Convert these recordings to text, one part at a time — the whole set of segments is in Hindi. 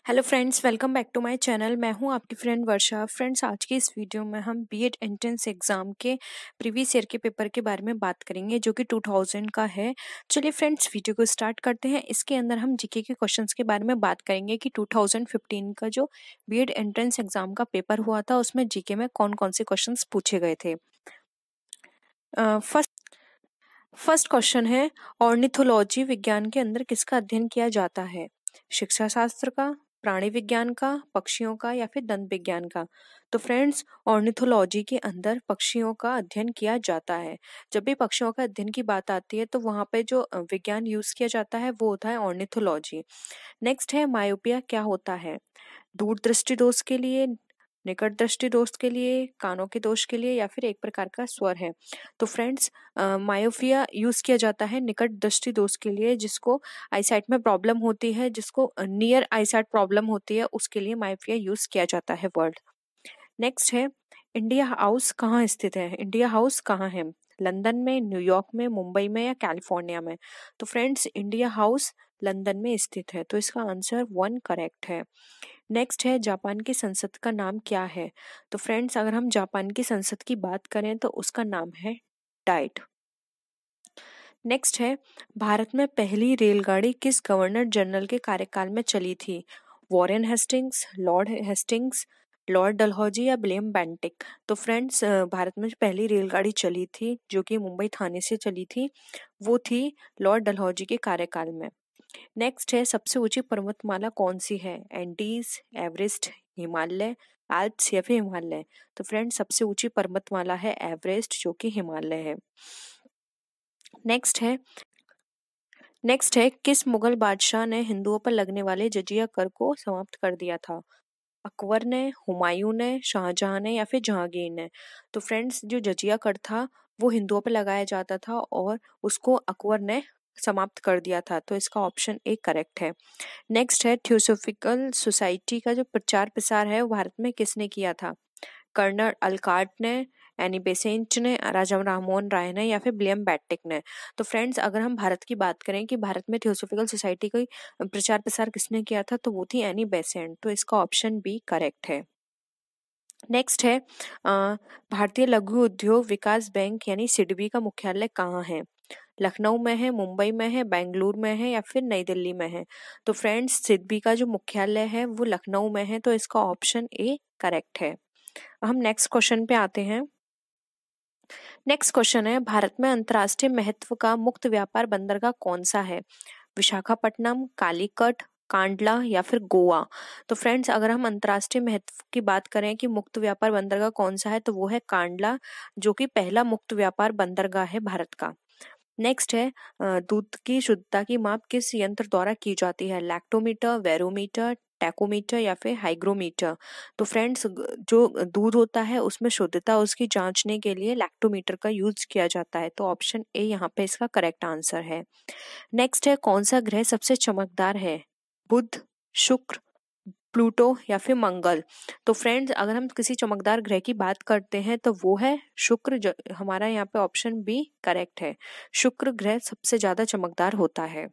Hello friends, welcome back to my channel. मैं हूं आपकी फ्रेंड वर्षा। फ्रेंड्स, आज की इस वीडियो में हम बीएड एंट्रेंस एग्जाम के प्रीवियस ईयर के पेपर के बारे में बात करेंगे, जो कि 2000 का है। चलिए फ्रेंड्स, वीडियो को स्टार्ट करते हैं। इसके अंदर हम जीके के क्वेश्चंस के बारे में बात करेंगे कि 2015 का जो बीएड एंट्रेंस एग्जाम का पेपर हुआ था, उसमें जीके में कौन कौन से क्वेश्चन पूछे गए थे। फर्स्ट क्वेश्चन है, ऑर्निथोलॉजी विज्ञान के अंदर किसका अध्ययन किया जाता है? शिक्षा शास्त्र का, प्राणी विज्ञान का, पक्षियों का या फिर दंत विज्ञान का? तो फ्रेंड्स, ऑर्निथोलॉजी के अंदर पक्षियों का अध्ययन किया जाता है। जब भी पक्षियों का अध्ययन की बात आती है तो वहां पे जो विज्ञान यूज किया जाता है वो होता है ऑर्निथोलॉजी। नेक्स्ट है, मायोपिया क्या होता है? दूरदृष्टि दोष के लिए, निकट दृष्टि दोष के लिए, कानों के दोष के लिए या फिर एक प्रकार का स्वर है? तो फ्रेंड्स, मायोपिया यूज किया जाता है निकट दृष्टि दोष के लिए, जिसको आईसाइट में प्रॉब्लम होती है, जिसको नियर आईसाइट प्रॉब्लम होती है, उसके लिए मायोपिया यूज किया जाता है वर्ड। नेक्स्ट है, इंडिया हाउस कहाँ स्थित है? इंडिया हाउस कहाँ है? लंदन में, न्यूयॉर्क में, मुंबई में या कैलिफोर्निया में? तो फ्रेंड्स, इंडिया हाउस लंदन में स्थित है, तो इसका आंसर 1 करेक्ट है। नेक्स्ट है, जापान की संसद का नाम क्या है? तो फ्रेंड्स, अगर हम जापान की संसद की बात करें तो उसका नाम है डाइट। नेक्स्ट है, भारत में पहली रेलगाड़ी किस गवर्नर जनरल के कार्यकाल में चली थी? Warren Hastings, Lord Hastings, Lord Dalhousie या विलियम बेंटिक? तो फ्रेंड्स, भारत में पहली रेलगाड़ी चली थी जो कि मुंबई थाने से चली थी, वो थी लॉर्ड डलहौजी के कार्यकाल में। नेक्स्ट है, सबसे ऊंची पर्वतमाला कौन सी है? एंडीज, एवरेस्ट, हिमालय, आल्प्स या फिर हिमालय? तो फ्रेंड्स, सबसे ऊंची पर्वतमाला है एवरेस्ट, जो कि हिमालय है। नेक्स्ट है, किस मुगल बादशाह ने हिंदुओं पर लगने वाले जजिया कर को समाप्त कर दिया था? अकबर ने, हुमायूं ने, शाहजहां ने या फिर जहांगीर ने? तो फ्रेंड्स, जो जजिया कर था वो हिंदुओं पर लगाया जाता था और उसको अकबर ने समाप्त कर दिया था, तो इसका ऑप्शन ए करेक्ट है। नेक्स्ट है, थियोसॉफिकल सोसाइटी का जो प्रचार प्रसार है वो भारत में किसने किया था? कर्नल अल्काट ने, एनी बेसेंट ने, राजा राममोहन राय ने या फिर विलियम बेंटिक ने? तो फ्रेंड्स, अगर हम भारत की बात करें कि भारत में थियोसॉफिकल सोसाइटी का प्रचार प्रसार किसने किया था, तो वो थी एनी बेसेंट, तो इसका ऑप्शन बी करेक्ट है। नेक्स्ट है, भारतीय लघु उद्योग विकास बैंक यानी सिडबी का मुख्यालय कहाँ है? लखनऊ में है, मुंबई में है, बेंगलुरु में है या फिर नई दिल्ली में है? तो फ्रेंड्स, सिडबी का जो मुख्यालय है वो लखनऊ में है, तो इसका ऑप्शन ए करेक्ट है। हम नेक्स्ट क्वेश्चन पे आते हैं। नेक्स्ट क्वेश्चन है, भारत में अंतर्राष्ट्रीय महत्व का मुक्त व्यापार बंदरगाह कौन सा है? विशाखापट्टनम, कालीकट, कांडला या फिर गोवा? तो फ्रेंड्स, अगर हम अंतर्राष्ट्रीय महत्व की बात करें कि मुक्त व्यापार बंदरगाह कौन सा है, तो वो है कांडला, जो कि पहला मुक्त व्यापार बंदरगाह है भारत का। नेक्स्ट है, दूध की शुद्धता की माप किस यंत्र द्वारा की जाती है? लैक्टोमीटर, वेरोमीटर, टैकोमीटर या फिर हाइग्रोमीटर? तो फ्रेंड्स, जो दूध होता है उसमें शुद्धता उसकी जांचने के लिए लैक्टोमीटर का यूज किया जाता है, तो ऑप्शन ए यहाँ पे इसका करेक्ट आंसर है। नेक्स्ट है, कौन सा ग्रह सबसे चमकदार है? बुध, शुक्र, प्लूटो या फिर मंगल? तो फ्रेंड्स, अगर हम किसी चमकदार ग्रह की बात करते हैं तो वो है शुक्र। हमारा यहाँ पे ऑप्शन बी करेक्ट है, शुक्र ग्रह सबसे ज्यादा चमकदार होता है।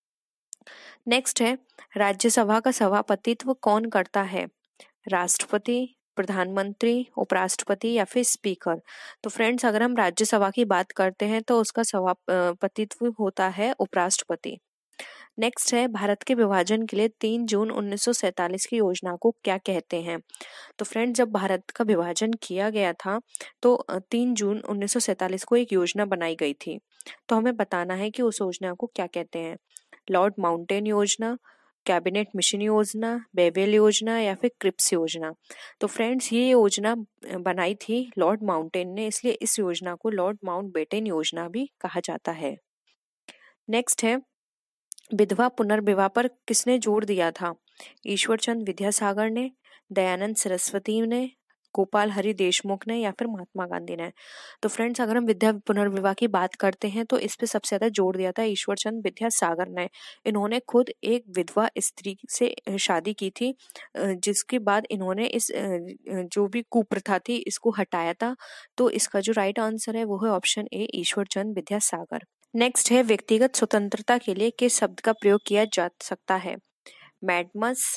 नेक्स्ट है, राज्यसभा का सभापतित्व कौन करता है? राष्ट्रपति, प्रधानमंत्री, उपराष्ट्रपति या फिर स्पीकर? तो फ्रेंड्स, अगर हम राज्यसभा की बात करते हैं तो उसका सभापतित्व होता है उपराष्ट्रपति। नेक्स्ट है, भारत के विभाजन के लिए 3 जून 1947 की योजना को क्या कहते हैं? तो फ्रेंड्स, जब भारत का विभाजन किया गया था तो 3 जून 1947 को एक योजना बनाई गई थी, तो हमें बताना है कि उस योजना को क्या कहते हैं। लॉर्ड माउंटेन योजना, कैबिनेट मिशन योजना, बेवेल योजना या फिर क्रिप्स योजना? तो फ्रेंड्स, ये योजना बनाई थी लॉर्ड माउंटेन ने, इसलिए इस योजना को लॉर्ड माउंटबेटन योजना भी कहा जाता है। नेक्स्ट है, विधवा पुनर्विवाह पर किसने जोर दिया था? ईश्वरचंद विद्यासागर ने, दयानंद सरस्वती ने, गोपाल हरि देशमुख ने या फिर महात्मा गांधी ने? तो फ्रेंड्स, अगर हम विद्या पुनर्विवाह की बात करते हैं तो इस पे सबसे ज्यादा जोर दिया था ईश्वरचंद विद्यासागर ने। इन्होंने खुद एक विधवा स्त्री से शादी की थी, जिसके बाद इन्होंने इस जो भी कुप्रथा थी इसको हटाया था, तो इसका जो राइट आंसर है वो है option A, Ishwarchand Vidyasagar. Next है, व्यक्तिगत स्वतंत्रता के लिए किस शब्द का प्रयोग किया जा सकता है? मैडमस,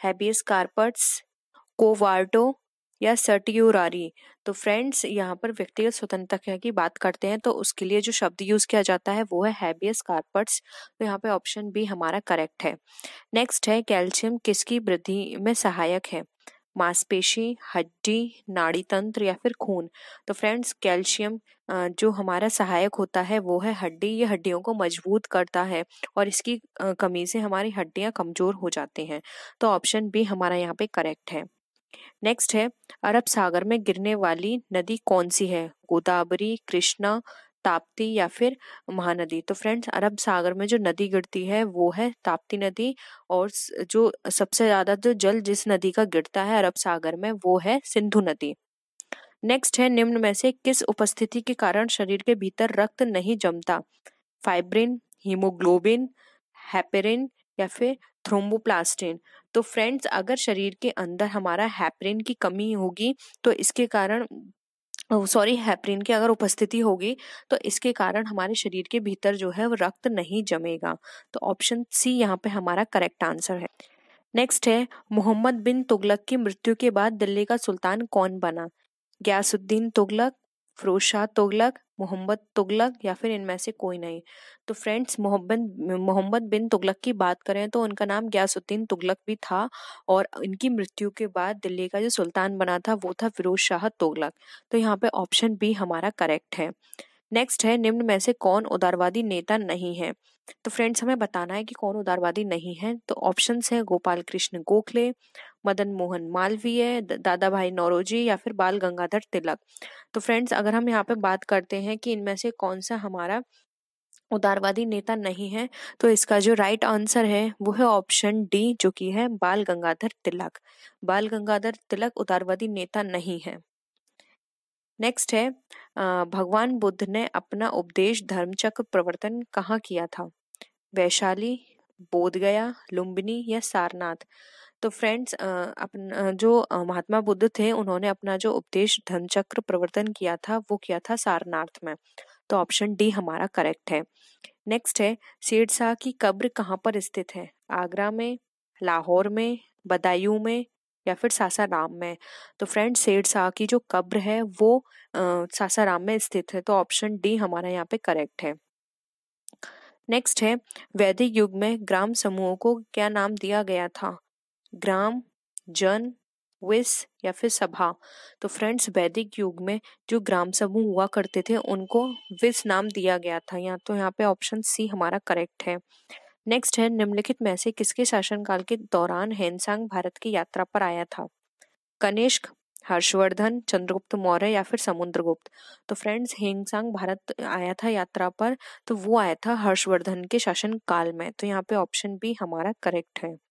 हैबियस कार्पस, कोवार्टो या सर्टियोरारी। तो फ्रेंड्स यहाँ पर व्यक्तिगत स्वतंत्रता की बात करते हैं तो उसके लिए जो शब्द यूज किया जाता है वो है हैबियस कार्पस। तो यहाँ पे ऑप्शन बी हमारा करेक्ट है। नेक्स्ट है कैल्शियम किसकी वृद्धि में सहायक है? मांसपेशी, हड्डी, नाड़ी तंत्र या फिर खून। तो फ्रेंड्स कैल्शियम जो हमारा सहायक होता है वो है हड्डी। ये हड्डियों को मजबूत करता है और इसकी कमी से हमारी हड्डियां कमजोर हो जाती हैं। तो ऑप्शन बी हमारा यहाँ पे करेक्ट है। नेक्स्ट है अरब सागर में गिरने वाली नदी कौन सी है? गोदावरी, कृष्णा, ताप्ती या फिर महानदी। तो फ्रेंड्स अरब सागर में जो नदी गिरती है वो है ताप्ती नदी, और जो सबसे ज्यादा जो जल जिस नदी का गिरता है अरब सागर में वो है सिंधु नदी। नेक्स्ट है निम्न में से किस उपस्थिति के कारण शरीर के भीतर रक्त नहीं जमता? फाइब्रिन, हीमोग्लोबिन, हेपेरिन या फिर थ्रोम्बोप्लास्टिन। तो फ्रेंड्स अगर शरीर के अंदर हमारा हेपेरिन की कमी होगी तो इसके कारण हेपेरिन की अगर उपस्थिति होगी तो इसके कारण हमारे शरीर के भीतर जो है वो रक्त नहीं जमेगा। तो ऑप्शन सी यहाँ पे हमारा करेक्ट आंसर है। नेक्स्ट है मोहम्मद बिन तुगलक की मृत्यु के बाद दिल्ली का सुल्तान कौन बना? गयासुद्दीन तुगलक, फिरोज शाह तुगलक, मोहम्मद तुगलक या फिर इनमें से कोई नहीं। तो फ्रेंड्स मोहम्मद बिन तुगलक की बात करें तो उनका नाम गयासुद्दीन तुगलक भी था, और इनकी मृत्यु के बाद दिल्ली का जो सुल्तान बना था वो था फिरोज शाह तुगलक। तो यहाँ पे ऑप्शन बी हमारा करेक्ट है। नेक्स्ट है निम्न में से कौन उदारवादी नेता नहीं है? तो फ्रेंड्स हमें बताना है कि कौन उदारवादी नहीं है। तो ऑप्शंस है गोपाल कृष्ण गोखले, मदन मोहन मालवीय, दादा भाई नौरोजी या फिर बाल गंगाधर तिलक। तो फ्रेंड्स अगर हम यहाँ पे बात करते हैं कि इनमें से कौन सा हमारा उदारवादी नेता नहीं है तो इसका जो राइट आंसर है वो है ऑप्शन डी, जो कि है बाल गंगाधर तिलक। बाल गंगाधर तिलक उदारवादी नेता नहीं है। नेक्स्ट है भगवान बुद्ध ने अपना उपदेश धर्मचक्र प्रवर्तन कहाँ किया था? वैशाली, बोधगया, लुम्बिनी या सारनाथ। तो फ्रेंड्स महात्मा बुद्ध थे उन्होंने अपना जो उपदेश धर्मचक्र प्रवर्तन किया था वो किया था सारनाथ में। तो ऑप्शन डी हमारा करेक्ट है। नेक्स्ट है शेरशाह की कब्र कहाँ पर स्थित है? आगरा में, लाहौर में, बदायूं में या फिर सासाराम में। तो फ्रेंड्स शेरशाह की जो कब्र है वो सासाराम में स्थित है। तो ऑप्शन डी हमारा यहाँ पे करेक्ट है। नेक्स्ट है वैदिक युग में ग्राम समूहों को क्या नाम दिया गया था? ग्राम, जन, विस या फिर सभा। तो फ्रेंड्स वैदिक युग में जो ग्राम समूह हुआ करते थे उनको विस नाम दिया गया था। यहाँ पे ऑप्शन सी हमारा करेक्ट है। नेक्स्ट है निम्नलिखित में से किसके शासनकाल के दौरान हेनसांग भारत की यात्रा पर आया था? कनिष्क, हर्षवर्धन, चंद्रगुप्त मौर्य या फिर समुद्रगुप्त। तो फ्रेंड्स हेनसांग भारत आया था यात्रा पर, तो वो आया था हर्षवर्धन के शासन काल में। तो यहाँ पे ऑप्शन बी हमारा करेक्ट है।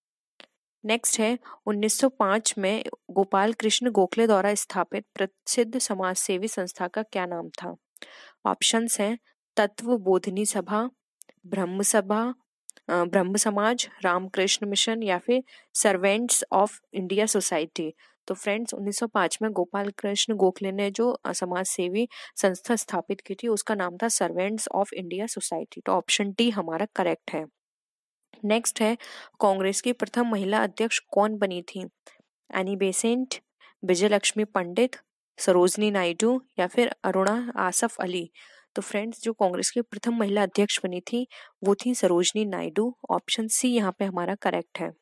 नेक्स्ट है 1905 में गोपाल कृष्ण गोखले द्वारा स्थापित प्रसिद्ध समाजसेवी संस्था का क्या नाम था? ऑप्शंस हैं तत्व बोधिनी सभा, ब्रह्म सभा, ब्रह्म समाज, रामकृष्ण मिशन या फिर सर्वेंट्स ऑफ इंडिया सोसाइटी। तो फ्रेंड्स 1905 में गोपाल कृष्ण गोखले ने जो समाज सेवी संस्था स्थापित की थी उसका नाम था सर्वेंट्स ऑफ इंडिया सोसाइटी। तो ऑप्शन डी हमारा करेक्ट है। नेक्स्ट है कांग्रेस की प्रथम महिला अध्यक्ष कौन बनी थी? एनी बेसेंट, विजयलक्ष्मी पंडित, सरोजनी नायडू या फिर अरुणा आसफ अली। तो फ्रेंड्स जो कांग्रेस की प्रथम महिला अध्यक्ष बनी थी वो थी सरोजनी नायडू। ऑप्शन सी यहाँ पे हमारा करेक्ट है।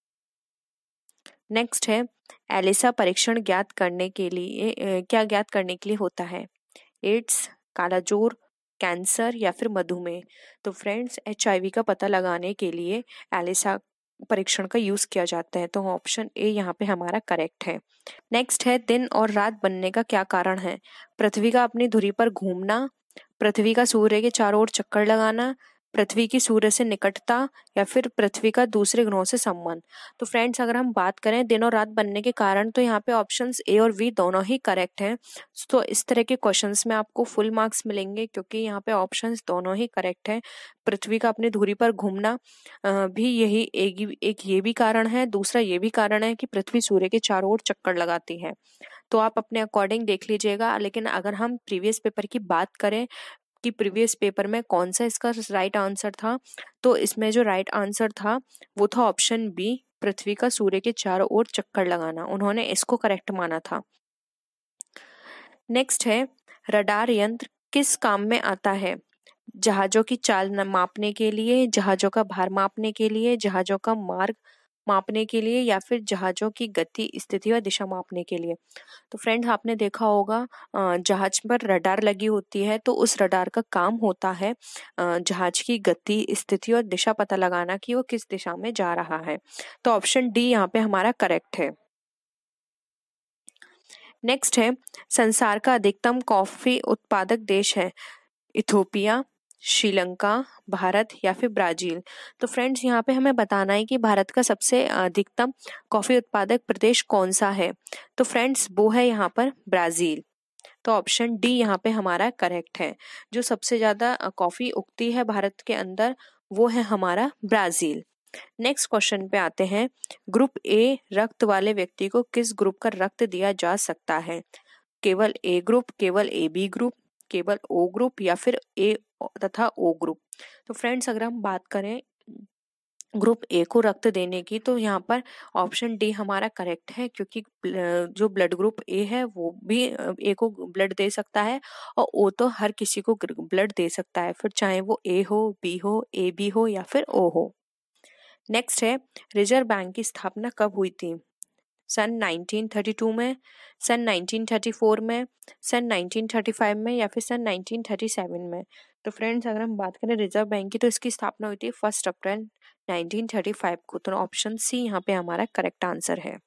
नेक्स्ट है एलिसा परीक्षण ज्ञात करने के लिए क्या ज्ञात करने के लिए होता है? एड्स, कालाजोर, कैंसर या फिर मधुमेह। तो फ्रेंड्स HIV का पता लगाने के लिए एलिसा परीक्षण का यूज किया जाता है। तो ऑप्शन ए यहाँ पे हमारा करेक्ट है। नेक्स्ट है दिन और रात बनने का क्या कारण है? पृथ्वी का अपनी धुरी पर घूमना, पृथ्वी का सूर्य के चारों ओर चक्कर लगाना, पृथ्वी की सूर्य से निकटता या फिर पृथ्वी का दूसरे ग्रहों से संबंध। तो फ्रेंड्स अगर हम बात करें दिन और रात बनने के कारण तो यहाँ पे ऑप्शंस ए और बी दोनों ही करेक्ट हैं। तो इस तरह के क्वेश्चंस में आपको फुल मार्क्स मिलेंगे क्योंकि यहाँ पे ऑप्शंस दोनों ही करेक्ट है। पृथ्वी का अपनी धुरी पर घूमना भी यही एक ये भी कारण है, दूसरा ये भी कारण है कि पृथ्वी सूर्य के चारों ओर चक्कर लगाती है। तो आप अपने अकॉर्डिंग देख लीजिएगा। लेकिन अगर हम प्रीवियस पेपर की बात करें कि प्रीवियस पेपर में कौन सा इसका राइट आंसर था, तो इसमें जो राइट आंसर था वो था ऑप्शन बी, पृथ्वी का सूर्य के चारों ओर चक्कर लगाना, उन्होंने इसको करेक्ट माना था। नेक्स्ट है, रडार यंत्र किस काम में आता है? जहाजों की चाल मापने के लिए, जहाजों का भार मापने के लिए, जहाजों का मार्ग मापने के लिए, या फिर जहाजों की गति, स्थिति और दिशा मापने के लिए। तो फ्रेंड्स, आपने देखा होगा जहाज पर रडार लगी होती है, तो उस रडार का काम होता है जहाज की गति, स्थिति और दिशा पता लगाना कि वो किस दिशा में जा रहा है। तो ऑप्शन डी यहाँ पे हमारा करेक्ट है। नेक्स्ट है, संसार का अधिकतम कॉफी उत्पादक देश है? इथोपिया, श्रीलंका, भारत या फिर ब्राजील। तो फ्रेंड्स, यहाँ पे हमें बताना है कि भारत का सबसे अधिकतम कॉफी उत्पादक प्रदेश कौन सा है। तो फ्रेंड्स, वो है यहाँ पर ब्राजील। तो ऑप्शन डी यहाँ पे हमारा करेक्ट है। जो सबसे ज्यादा कॉफी उगती है भारत के अंदर, वो है हमारा ब्राजील। नेक्स्ट क्वेश्चन पे आते हैं, ग्रुप ए रक्त वाले व्यक्ति को किस ग्रुप का रक्त दिया जा सकता है? केवल ए ग्रुप, केवल ए बी ग्रुप, केवल ओ ग्रुप या फिर ए तथा ओ ग्रुप। तो फ्रेंड्स, अगर हम बात करें ग्रुप ए को रक्त देने की, तो यहाँ पर ऑप्शन डी हमारा करेक्ट है, क्योंकि जो ब्लड ग्रुप ए है वो भी ए को ब्लड दे सकता है, और ओ तो हर किसी को ब्लड दे सकता है, फिर चाहे वो ए हो, बी हो, ए बी हो या फिर ओ हो। नेक्स्ट है, रिजर्व बैंक की स्थापना कब हुई थी? सन 1932 में, सन 1934 में, सन 1935 में या फिर सन 1937 में। तो फ्रेंड्स, अगर हम बात करें रिजर्व बैंक की, तो इसकी स्थापना हुई थी 1 अप्रैल 1935 को। तो ऑप्शन सी यहाँ पे हमारा करेक्ट आंसर है।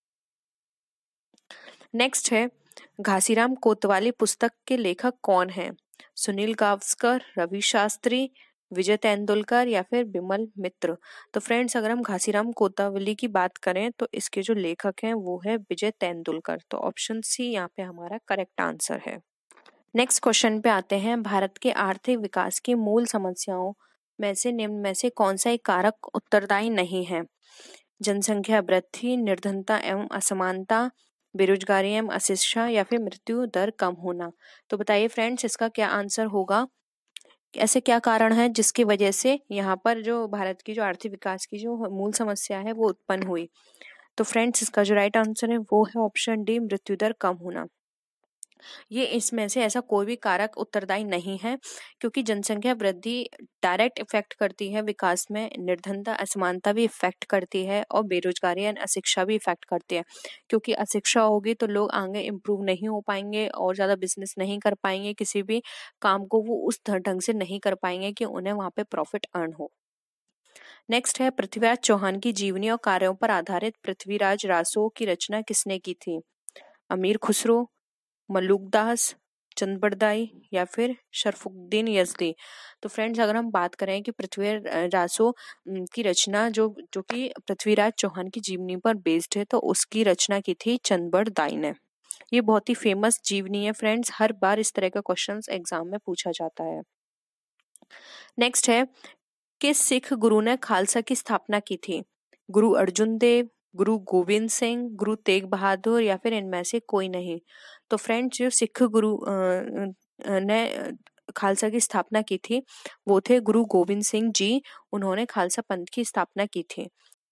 नेक्स्ट है, घासीराम कोतवाली पुस्तक के लेखक कौन है? सुनील गावस्कर, रवि शास्त्री, विजय तेंदुलकर या फिर बिमल मित्र। तो फ्रेंड्स, अगर हम घासीराम कोतवाली की बात करें, तो इसके जो लेखक हैं वो है विजय तेंदुलकर। तो ऑप्शन सी यहाँ पे हमारा करेक्ट आंसर है। नेक्स्ट क्वेश्चन पे आते हैं, भारत के आर्थिक विकास की मूल समस्याओं में से निम्न में से कौन सा एक कारक उत्तरदायी नहीं है? जनसंख्या वृद्धि, निर्धनता एवं असमानता, बेरोजगारी एवं अशिक्षा या फिर मृत्यु दर कम होना। तो बताइए फ्रेंड्स, इसका क्या आंसर होगा? ऐसे क्या कारण है जिसकी वजह से यहाँ पर जो भारत की जो आर्थिक विकास की जो मूल समस्या है वो उत्पन्न हुई? तो फ्रेंड्स, इसका जो राइट आंसर है वो है ऑप्शन डी, मृत्यु दर कम होना। ये इसमें से ऐसा कोई भी कारक उत्तरदायी नहीं है, क्योंकि जनसंख्या वृद्धि डायरेक्ट इफेक्ट करती है विकास में, निर्धनता असमानता भी इफेक्ट करती है, और बेरोजगारी एंड अशिक्षा भी इफेक्ट करती है। क्योंकि अशिक्षा होगी तो लोग आगे इम्प्रूव नहीं हो पाएंगे और ज्यादा बिजनेस नहीं कर पाएंगे, किसी भी काम को वो उस ढंग से नहीं कर पाएंगे कि उन्हें वहां पे प्रॉफिट अर्न हो। नेक्स्ट है, पृथ्वीराज चौहान की जीवनी और कार्यों पर आधारित पृथ्वीराज रासो की रचना किसने की थी? अमीर खुसरो, मलुकदास, चंदबरदाई या फिर शरफुद्दीन यजदी। तो फ्रेंड्स, अगर हम बात करें कि पृथ्वीराज रासो की रचना जो जो कि पृथ्वीराज चौहान की जीवनी पर बेस्ड है, तो उसकी रचना की थी चंदबरदाई ने। ये बहुत ही फेमस जीवनी है फ्रेंड्स, हर बार इस तरह का क्वेश्चंस एग्जाम में पूछा जाता है। नेक्स्ट है, किस सिख गुरु ने खालसा की स्थापना की थी? गुरु अर्जुन देव, गुरु गोविंद सिंह, गुरु तेग बहादुर या फिर इनमें से कोई नहीं। तो फ्रेंड्स, जो सिख गुरु ने खालसा की स्थापना की थी वो थे गुरु गोविंद सिंह जी, उन्होंने खालसा पंथ की स्थापना की थी।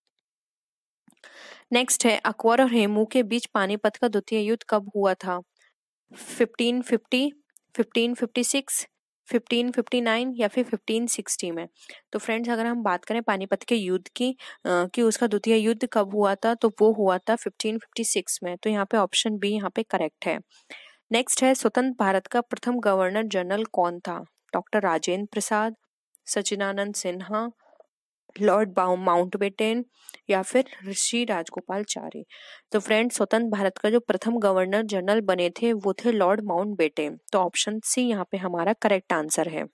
नेक्स्ट है, अकबर और हेमू के बीच पानीपत का द्वितीय युद्ध कब हुआ था? 1550, 1556, 1559 या फिर 1560 में। तो फ्रेंड्स, अगर हम बात करें पानीपत के युद्ध की कि उसका द्वितीय युद्ध कब हुआ था, तो वो हुआ था 1556 में। तो यहाँ पे ऑप्शन बी यहाँ पे करेक्ट है। नेक्स्ट है, स्वतंत्र भारत का प्रथम गवर्नर जनरल कौन था? Doctor Rajendra Prasad, Sachchidananda Sinha, Lord Mountbatten या फिर ऋषि राजगोपालचारी। तो फ्रेंड्स, स्वतंत्र भारत का जो प्रथम गवर्नर जनरल बने थे वो थे लॉर्ड माउंटबेटन। तो ऑप्शन सी यहाँ पे हमारा करेक्ट आंसर है।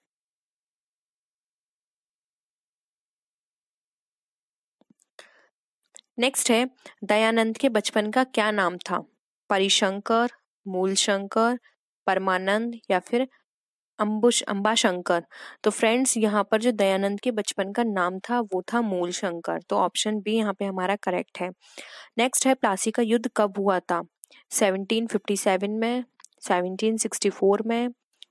नेक्स्ट है, दयानंद के बचपन का क्या नाम था? परिशंकर, मूलशंकर, परमानंद या फिर अंबाशंकर। तो फ्रेंड्स, यहाँ पर जो दयानंद के बचपन का नाम था वो था मूलशंकर। तो ऑप्शन बी यहाँ पे हमारा करेक्ट है। नेक्स्ट है, प्लासी का युद्ध कब हुआ था? 1757 में, 1764 में,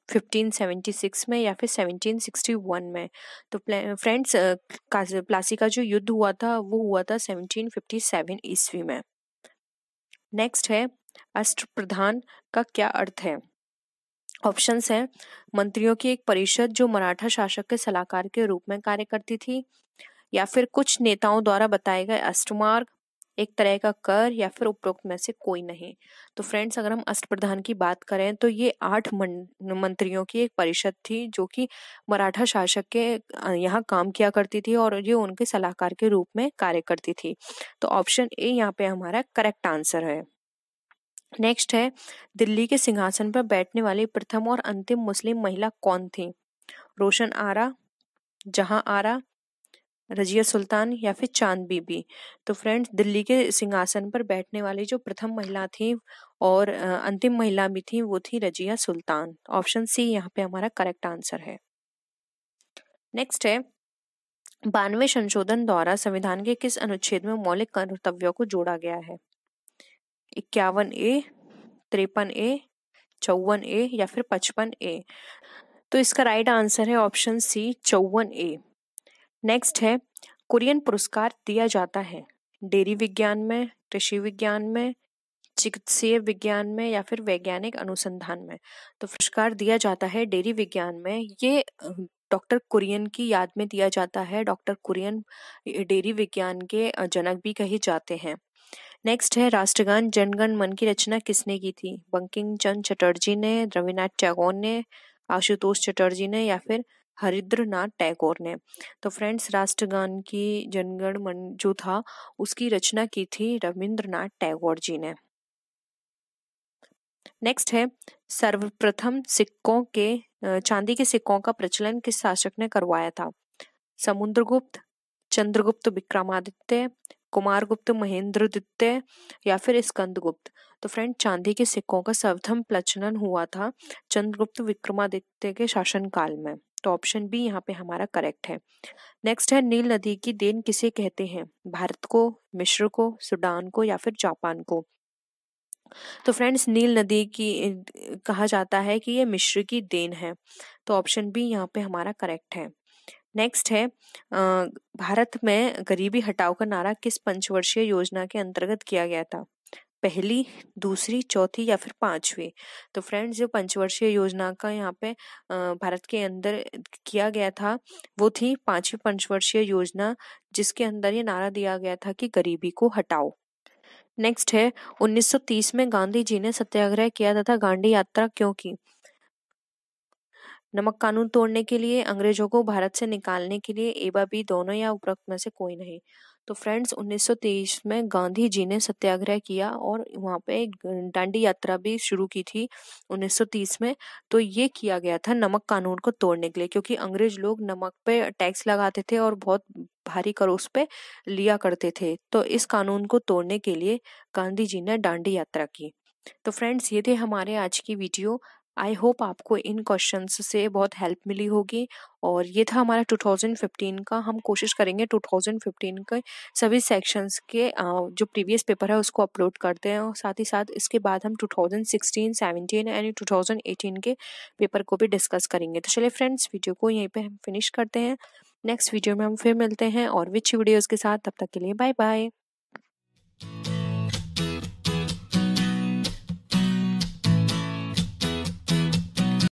1576 में या फिर 1761 में। तो फ्रेंड्स प्लासी का जो युद्ध हुआ था वो हुआ था 1757 ईस्वी में। नेक्स्ट है अष्टप्रधान का क्या अर्थ है। ऑप्शंस है मंत्रियों की एक परिषद जो मराठा शासक के सलाहकार के रूप में कार्य करती थी, या फिर कुछ नेताओं द्वारा बताए गए अष्टमार्ग, एक तरह का कर, या फिर उपरोक्त में से कोई नहीं। तो फ्रेंड्स अगर हम अष्टप्रधान की बात करें तो ये 8 मंत्रियों की एक परिषद थी जो कि मराठा शासक के यहाँ काम किया करती थी और ये उनके सलाहकार के रूप में कार्य करती थी। तो ऑप्शन ए यहाँ पे हमारा करेक्ट आंसर है। नेक्स्ट है दिल्ली के सिंहासन पर बैठने वाली प्रथम और अंतिम मुस्लिम महिला कौन थी। रोशन आरा, जहां आरा, रजिया सुल्तान, या फिर चांद बीबी। तो फ्रेंड्स दिल्ली के सिंहासन पर बैठने वाली जो प्रथम महिला थी और अंतिम महिला भी थी वो थी रजिया सुल्तान। ऑप्शन सी यहाँ पे हमारा करेक्ट आंसर है। नेक्स्ट है 92वें संशोधन द्वारा संविधान के किस अनुच्छेद में मौलिक कर्तव्यों को जोड़ा गया है। 51A, 53A, 54A या फिर 55A। तो इसका राइट आंसर है ऑप्शन सी 54A। नेक्स्ट है कुरियन पुरस्कार दिया जाता है डेयरी विज्ञान में, कृषि विज्ञान में, चिकित्सीय विज्ञान में या फिर वैज्ञानिक अनुसंधान में। तो पुरस्कार दिया जाता है डेयरी विज्ञान में। ये डॉक्टर कुरियन की याद में दिया जाता है। डॉक्टर कुरियन डेयरी विज्ञान के जनक भी कहे जाते हैं। नेक्स्ट है राष्ट्रगान जनगण मन की रचना किसने की थी। बंकिम चंद्र चटर्जी ने, रविन्द्रनाथ टैगोर ने, आशुतोष चटर्जी ने या फिर हरिंद्रनाथ टैगोर ने। तो फ्रेंड्स राष्ट्रगान की जनगण मन जो था उसकी रचना की थी रविंद्रनाथ टैगोर जी ने। नेक्स्ट है सर्वप्रथम सिक्कों के चांदी के सिक्कों का प्रचलन किस शासक ने करवाया था। समुद्रगुप्त, चंद्रगुप्त विक्रमादित्य, कुमारगुप्त महेंद्रगुप्त या फिर स्कंदगुप्त। तो फ्रेंड चांदी के सिक्कों का सर्वप्रथम प्रचलन हुआ था चंद्रगुप्त विक्रमादित्य के शासन काल में। तो ऑप्शन बी यहाँ पे हमारा करेक्ट है। नेक्स्ट है नील नदी की देन किसे कहते हैं। भारत को, मिस्र को, सूडान को या फिर जापान को। तो फ्रेंड्स नील नदी की कहा जाता है कि ये मिस्र की देन है। तो ऑप्शन बी यहाँ पे हमारा करेक्ट है। नेक्स्ट है भारत में गरीबी हटाओ का नारा किस पंचवर्षीय योजना के अंतर्गत किया गया था। पहली, दूसरी, चौथी या फिर पांचवी। तो फ्रेंड्स जो पंचवर्षीय योजना का यहाँ पे भारत के अंदर किया गया था वो थी 5वीं पंचवर्षीय योजना, जिसके अंदर ये नारा दिया गया था कि गरीबी को हटाओ। नेक्स्ट है 1930 में गांधी जी ने सत्याग्रह किया तथा दांडी यात्रा क्यों की। नमक कानून तोड़ने के लिए, अंग्रेजों को भारत से निकालने के लिए, ए व बी दोनों या उपरोक्त में से कोई नहीं। तो फ्रेंड्स 1923 में गांधी जी ने सत्याग्रह किया और वहां पे दांडी यात्रा भी शुरू की थी 1930 में। तो ये किया गया था नमक कानून को तोड़ने के लिए, क्योंकि अंग्रेज लोग नमक पे टैक्स लगाते थे और बहुत भारी कर उस पे लिया करते थे। तो इस कानून को तोड़ने के लिए गांधी जी ने दांडी यात्रा की। तो फ्रेंड्स ये थे हमारे आज की वीडियो। आई होप आपको इन क्वेश्चंस से बहुत हेल्प मिली होगी। और ये था हमारा 2015 का। हम कोशिश करेंगे 2015 के सभी सेक्शंस के जो प्रीवियस पेपर है उसको अपलोड करते हैं, और साथ ही साथ इसके बाद हम 2016, 17 यानी 2018 के पेपर को भी डिस्कस करेंगे। तो चलिए फ्रेंड्स वीडियो को यहीं पे हम फिनिश करते हैं। नेक्स्ट वीडियो में हम फिर मिलते हैं और विच वीडियोज़ के साथ। तब तक के लिए बाय बाय।